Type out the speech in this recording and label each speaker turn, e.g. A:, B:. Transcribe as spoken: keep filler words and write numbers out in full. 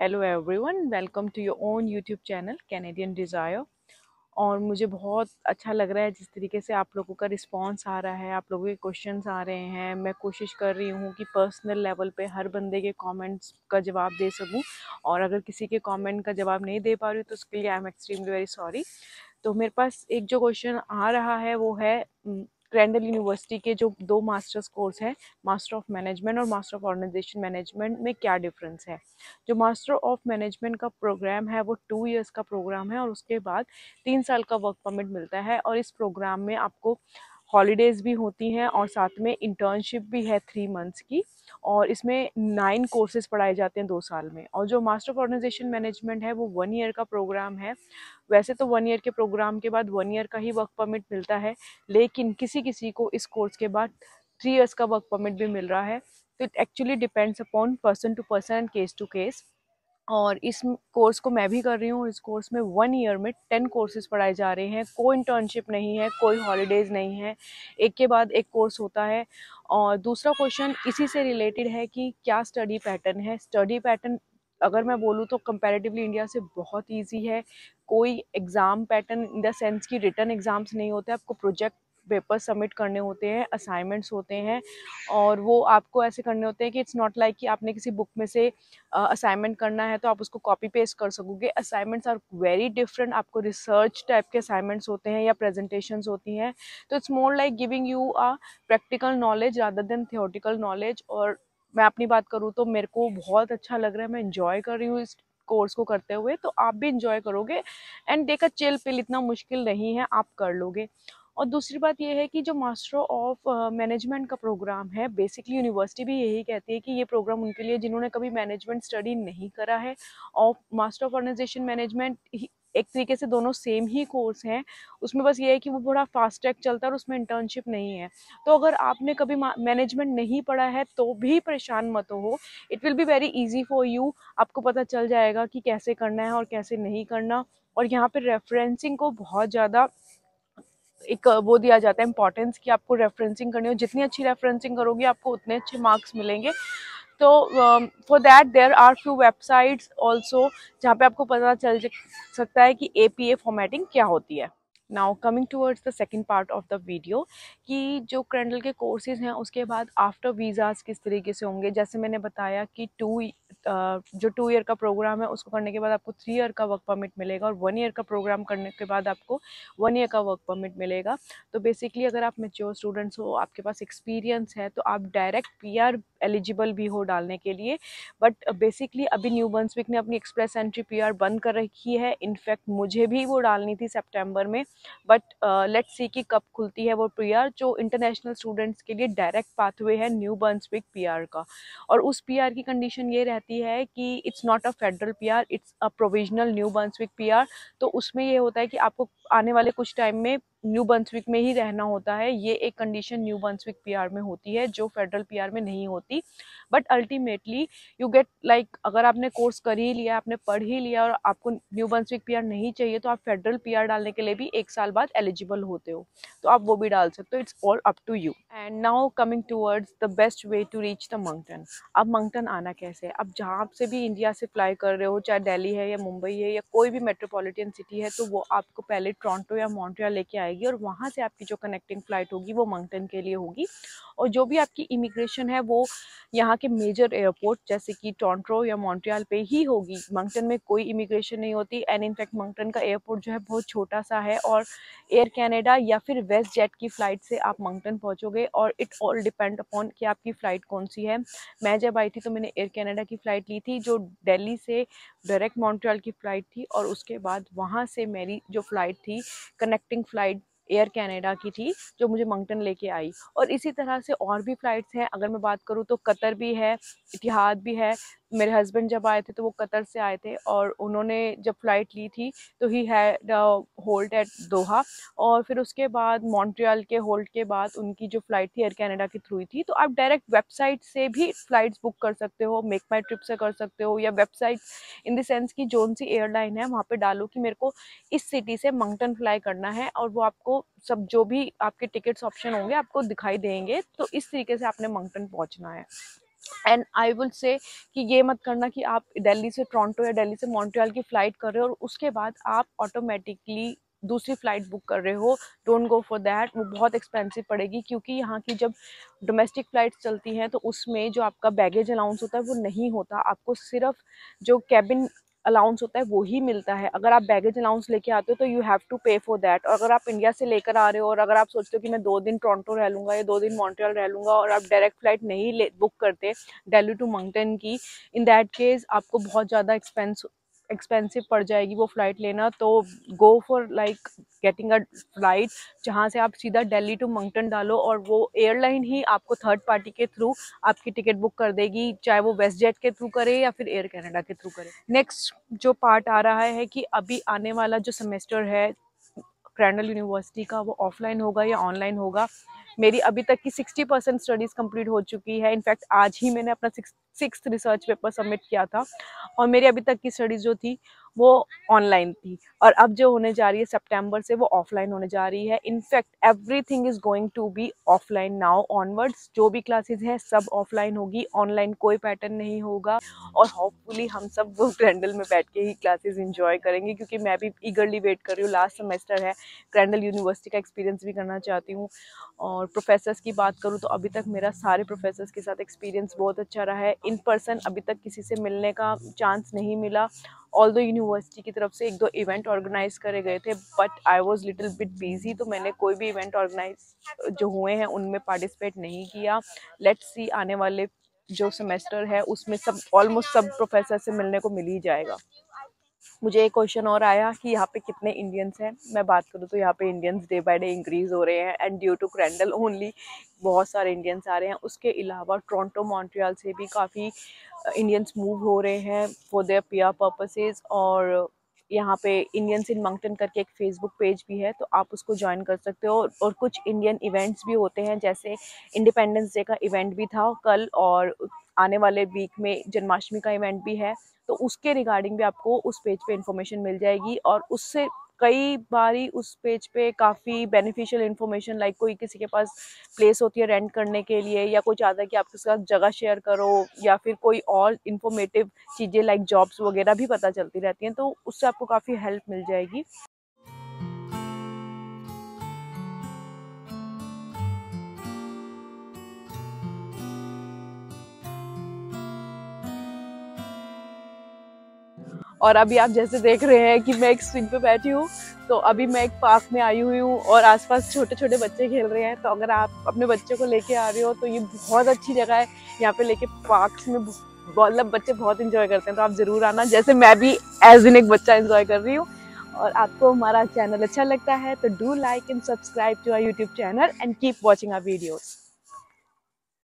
A: Hello everyone, welcome to your own YouTube channel Canadian desire. और मुझे बहुत अच्छा लग रहा है जिस तरीके से आप लोगों का रिस्पांस आ रहा है, आप लोगों के क्वेश्चंस आ रहे हैं। मैं कोशिश कर रही हूँ कि पर्सनल लेवल पे हर बंदे के कमेंट्स का जवाब दे सकूँ, और अगर किसी के कमेंट का जवाब नहीं दे पा रही हूँ तो उसके लिए I am extremely very sorry. तो मेरे पास एक जो क्वेश्चन आ रहा है वो है क्रेंडल यूनिवर्सिटी के जो दो मास्टर्स कोर्स हैं, मास्टर ऑफ मैनेजमेंट और मास्टर ऑफ ऑर्गेनाइजेशन मैनेजमेंट, में क्या डिफरेंस है। जो मास्टर ऑफ मैनेजमेंट का प्रोग्राम है वो टू इयर्स का प्रोग्राम है और उसके बाद तीन साल का वर्क परमिट मिलता है, और इस प्रोग्राम में आपको हॉलीडेज़ भी होती हैं और साथ में इंटर्नशिप भी है थ्री मंथ्स की। और इसमें नाइन कोर्सेज पढ़ाए जाते हैं दो साल में। और जो मास्टर ऑफ ऑर्गेनाइजेशन मैनेजमेंट है वो वन ईयर का प्रोग्राम है। वैसे तो वन ईयर के प्रोग्राम के बाद वन ईयर का ही वर्क परमिट मिलता है, लेकिन किसी किसी को इस कोर्स के बाद थ्री इयर्स का वर्क परमिट भी मिल रहा है। तो it actually depends upon person to person and case to case. और इस कोर्स को मैं भी कर रही हूँ। इस कोर्स में वन ईयर में टेन कोर्सेज पढ़ाए जा रहे हैं, कोई इंटर्नशिप नहीं है, कोई हॉलीडेज नहीं है, एक के बाद एक कोर्स होता है। और दूसरा क्वेश्चन इसी से रिलेटेड है कि क्या स्टडी पैटर्न है। स्टडी पैटर्न अगर मैं बोलूँ तो कंपैरेटिवली इंडिया से बहुत इजी है। कोई exam pattern in the sense कि रिटन एग्ज़ाम्स नहीं होते, आपको प्रोजेक्ट पेपर सबमिट करने होते हैं, असाइनमेंट्स होते हैं, और वो आपको ऐसे करने होते हैं कि इट्स नॉट लाइक कि आपने किसी बुक में से असाइनमेंट uh, करना है तो आप उसको कॉपी पेस्ट कर सकोगे। असाइनमेंट्स आर वेरी डिफरेंट, आपको रिसर्च टाइप के असाइनमेंट्स होते हैं या प्रेजेंटेशंस होती हैं। तो it's more like giving you a practical knowledge rather than theoretical knowledge. और मैं अपनी बात करूँ तो मेरे को बहुत अच्छा लग रहा है, मैं इंजॉय कर रही हूँ इस कोर्स को करते हुए, तो आप भी इंजॉय करोगे। And take a chill pill, इतना मुश्किल नहीं है, आप कर लोगे। और दूसरी बात यह है कि जो मास्टर ऑफ मैनेजमेंट का प्रोग्राम है, बेसिकली यूनिवर्सिटी भी यही कहती है कि ये प्रोग्राम उनके लिए जिन्होंने कभी मैनेजमेंट स्टडी नहीं करा है। और मास्टर ऑफ ऑर्गेनाइजेशन मैनेजमेंट एक तरीके से दोनों सेम ही कोर्स हैं। उसमें बस ये है कि वो बड़ा फास्ट ट्रैक चलता है और उसमें इंटर्नशिप नहीं है। तो अगर आपने कभी मैनेजमेंट नहीं पढ़ा है तो भी परेशान मत हो, it will be very easy for you. आपको पता चल जाएगा कि कैसे करना है और कैसे नहीं करना। और यहाँ पे रेफरेंसिंग को बहुत ज़्यादा एक वो दिया जाता है इम्पॉर्टेंस कि आपको रेफरेंसिंग करनी हो, जितनी अच्छी रेफरेंसिंग करोगे आपको उतने अच्छे मार्क्स मिलेंगे। तो for that there are few websites also जहाँ पे आपको पता चल सकता है कि ए पी ए फॉर्मेटिंग क्या होती है। Now coming towards the second part of the video, कि जो क्रेंडल के कोर्सेज हैं उसके बाद आफ्टर वीज़ाज किस तरीके से होंगे। जैसे मैंने बताया कि टू जो टू ईयर का प्रोग्राम है उसको करने के बाद आपको थ्री ईयर का वर्क परमिट मिलेगा, और वन ईयर का प्रोग्राम करने के बाद आपको वन ईयर का वर्क परमिट मिलेगा। तो बेसिकली अगर आप मेच्योर स्टूडेंट्स हो, आपके पास एक्सपीरियंस है, तो आप डायरेक्ट पी आर एलिजिबल भी हो डालने के लिए। बट बेसिकली अभी न्यू बर्न्सविक ने अपनी एक्सप्रेस एंट्री पी आर बंद कर रखी है। इनफैक्ट मुझे भी वो डालनी थी सितंबर में, बट लेट्स सी कि कब खुलती है वो पी आर। जो इंटरनेशनल स्टूडेंट्स के लिए डायरेक्ट पाथवे है न्यू बर्न्सविक पी आर का। और उस पी आर की कंडीशन ये रहती है कि it's not a federal P R, it's a provisional New Brunswick P R. तो उसमें ये होता है कि आपको आने वाले कुछ टाइम में न्यू बर्न्सविक में ही रहना होता है। ये एक condition New Brunswick P R में होती है जो फेडरल पी आर में नहीं होती। But ultimately you get like, अगर आपने कोर्स कर ही लिया, आपने पढ़ ही लिया और आपको न्यू बर्न्सविक पी आर नहीं चाहिए, तो आप फेडरल पी आर डालने के लिए भी एक साल बाद एलिजिबल होते हो, तो आप वो भी डाल सकते हो। It's all up to you. And now coming towards the best way to reach the Moncton. अब मंगटन आना कैसे है। अब जहाँ से भी इंडिया से फ्लाई कर रहे हो, चाहे दिल्ली है या मुंबई है या कोई भी मेट्रोपॉलिटन सिटी है, तो वो आपको पहले टोरंटो या मॉन्ट्रियल लेके आएगी, और वहाँ से आपकी जो कनेक्टिंग फ्लाइट होगी वो मंगटन के लिए होगी। और जो भी आपकी इमिग्रेशन है वो यहाँ के मेजर एयरपोर्ट जैसे कि टोरंटो या मॉन्ट्रियल पे ही होगी। मंगटन में कोई इमिग्रेशन नहीं होती। एंड इनफैक्ट मंगटन का एयरपोर्ट जो है बहुत छोटा सा है, और एयर कनाडा या फिर वेस्ट जेट की फ़्लाइट से आप मंगटन पहुँचोगे। और इट ऑल डिपेंड अपॉन कि आपकी फ़्लाइट कौन सी है। मैं जब आई थी तो मैंने एयर कनाडा की फ़्लाइट ली थी जो दिल्ली से डायरेक्ट मॉन्ट्रियल की फ़्लाइट थी, और उसके बाद वहाँ से मेरी जो फ़्लाइट थी कनेक्टिंग फ़्लाइट एयर कनाडा की थी जो मुझे मंगटन लेके आई। और इसी तरह से और भी फ़्लाइट्स हैं। अगर मैं बात करूँ तो कतर भी है, इतिहाद भी है। मेरे हस्बैंड जब आए थे तो वो कतर से आए थे, और उन्होंने जब फ़्लाइट ली थी तो ही हैड होल्ड एट दोहा। और फिर उसके बाद मॉन्ट्रियल के होल्ड के बाद उनकी जो फ़्लाइट थी एयर कनाडा की थ्रू थी। तो आप डायरेक्ट वेबसाइट से भी फ़्लाइट्स बुक कर सकते हो, मेक माई ट्रिप से कर सकते हो, या वेबसाइट इन द सेंस कि जोन सी एयरलाइन है वहाँ पे डालो कि मेरे को इस सिटी से मंगटन फ्लाई करना है, और वो आपको सब जो भी आपके टिकट्स ऑप्शन होंगे आपको दिखाई देंगे। तो इस तरीके से आपने मंगटन पहुँचना है। एंड आई विल से कि ये मत करना कि आप दिल्ली से टोरंटो या दिल्ली से मॉन्ट्रियल की फ़्लाइट कर रहे हो और उसके बाद आप ऑटोमेटिकली दूसरी फ़्लाइट बुक कर रहे हो। डोंट गो फॉर दैट, वो बहुत एक्सपेंसिव पड़ेगी, क्योंकि यहाँ की जब डोमेस्टिक फ़्लाइट्स चलती हैं तो उसमें जो आपका बैगेज अलाउंस होता है वो नहीं होता, आपको सिर्फ जो कैबिन अलाउंस होता है वो ही मिलता है। अगर आप बैगेज अलाउंस लेके आते हो तो you have to pay for that. और अगर आप इंडिया से लेकर आ रहे हो और अगर आप सोचते हो कि मैं दो दिन टोरंटो रह लूँगा या दो दिन मॉन्ट्रियल रह लूँगा और आप डायरेक्ट फ़्लाइट नहीं ले बुक करते दिल्ली टू मंगटन की, इन दैट केस आपको बहुत ज़्यादा एक्सपेंस एक्सपेंसिव पड़ जाएगी वो फ़्लाइट लेना। तो go for like getting a flight जहाँ से आप सीधा दिल्ली टू मंगटन डालो और वो एयरलाइन ही आपको थर्ड पार्टी के थ्रू आपकी टिकट बुक कर देगी, चाहे वो वेस्ट जेट के थ्रू करे या फिर एयर कनाडा के थ्रू करे। नेक्स्ट जो पार्ट आ रहा है कि अभी आने वाला जो सेमेस्टर है क्रैंडल यूनिवर्सिटी का, वो ऑफलाइन होगा या ऑनलाइन होगा। मेरी अभी तक की सिक्सटी परसेंट स्टडीज़ कंप्लीट हो चुकी है। इनफैक्ट आज ही मैंने अपना six sixth research paper submit किया था और मेरी अभी तक की स्टडीज़ जो थी वो ऑनलाइन थी, और अब जो होने जा रही है सितंबर से वो ऑफलाइन होने जा रही है। In fact everything is going to be offline now onwards. जो भी क्लासेस हैं सब ऑफलाइन होगी, ऑनलाइन कोई पैटर्न नहीं होगा। और होपफुली हम सब वो क्रैंडल में बैठ के ही क्लासेस इंजॉय करेंगे, क्योंकि मैं भी ईगरली वेट कर रही हूँ। लास्ट सेमेस्टर है, क्रैंडल यूनिवर्सिटी का एक्सपीरियंस भी करना चाहती हूँ। और प्रोफेसर्स की बात करूँ तो अभी तक मेरा सारे प्रोफेसर्स के साथ एक्सपीरियंस बहुत अच्छा रहा है। इन पर्सन अभी तक किसी से मिलने का चांस नहीं मिला, ऑल्दो यूनिवर्सिटी की तरफ से एक दो इवेंट ऑर्गेनाइज करे गए थे, but I was little bit busy, तो मैंने कोई भी इवेंट ऑर्गेनाइज जो हुए हैं उनमें पार्टिसिपेट नहीं किया। लेट्स सी आने वाले जो सेमेस्टर है उसमें सब ऑलमोस्ट सब प्रोफेसर से मिलने को मिल ही जाएगा। मुझे एक क्वेश्चन और आया कि यहाँ पे कितने इंडियंस हैं। मैं बात करूँ तो यहाँ पे Indians day by day increase हो रहे हैं, and due to Crandall only बहुत सारे इंडियंस आ रहे हैं। उसके अलावा टोरंटो मॉन्ट्रियल से भी काफ़ी इंडियंस मूव हो रहे हैं फॉर देयर पीआर पर्पसेस। और यहाँ पे इंडियंस इन मंगटन करके एक फेसबुक पेज भी है, तो आप उसको ज्वाइन कर सकते हो। और कुछ इंडियन इवेंट्स भी होते हैं, जैसे इंडिपेंडेंस डे का इवेंट भी था कल, और आने वाले वीक में जन्माष्टमी का इवेंट भी है, तो उसके रिगार्डिंग भी आपको उस पेज पे इंफॉर्मेशन मिल जाएगी। और उससे कई बारी उस पेज पे काफ़ी बेनिफिशियल इन्फॉर्मेशन, लाइक कोई किसी के पास प्लेस होती है रेंट करने के लिए, या कोई चाहता है कि आपके साथ जगह शेयर करो, या फिर कोई और इन्फॉर्मेटिव चीज़ें लाइक जॉब्स वगैरह भी पता चलती रहती हैं, तो उससे आपको काफ़ी हेल्प मिल जाएगी। और अभी आप जैसे देख रहे हैं कि मैं एक स्विंग पे बैठी हूँ, तो अभी मैं एक पार्क में आई हुई हूँ और आसपास छोटे छोटे बच्चे खेल रहे हैं। तो अगर आप अपने बच्चे को लेके आ रहे हो तो ये बहुत अच्छी जगह है। यहाँ पे लेके पार्क्स में मतलब बच्चे बहुत इंजॉय करते हैं, तो आप ज़रूर आना, जैसे मैं भी एज इन एक बच्चा इंजॉय कर रही हूँ। और आपको हमारा चैनल अच्छा लगता है तो do like and subscribe to our YouTube channel and keep watching our videos.